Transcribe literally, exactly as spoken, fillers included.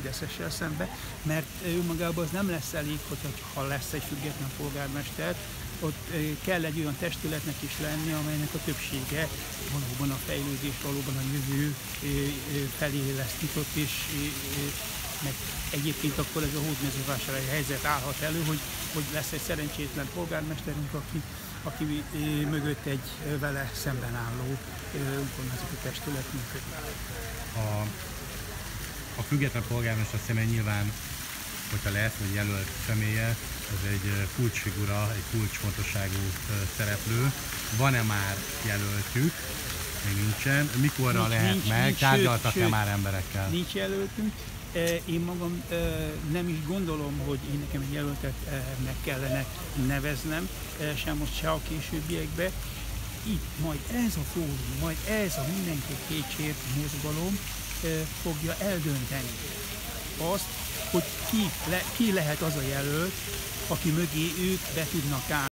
Fideszessel szembe, mert ő magában az nem lesz elég, hogyha ha lesz egy független polgármester, ott kell egy olyan testületnek is lenni, amelynek a többsége valóban a fejlődés, valóban a jövő felé lesz nyitott, és meg egyébként akkor ez a hódmezővásárhelyi helyzet állhat elő, hogy, hogy lesz egy szerencsétlen polgármesterünk, aki, aki mögött egy vele szemben álló önkormányzati testület működik. A, a független polgármester személy nyilván, hogyha lesz, vagy jelölt személye, ez egy kulcsfigura, egy kulcsfontosságú szereplő. Van-e már jelöltük? Még nincsen. Mikorra nincs, lehet nincs, meg? Tárgyaltak-e már emberekkel? Nincs jelöltünk. Én magam nem is gondolom, hogy én nekem egy jelöltet meg kellene neveznem, sem most, se a későbbiekben. Itt majd ez a fórum, majd ez a mindenki kétségért mozgalom fogja eldönteni azt, hogy ki, le, ki lehet az a jelölt, aki mögé ők be tudnak állni.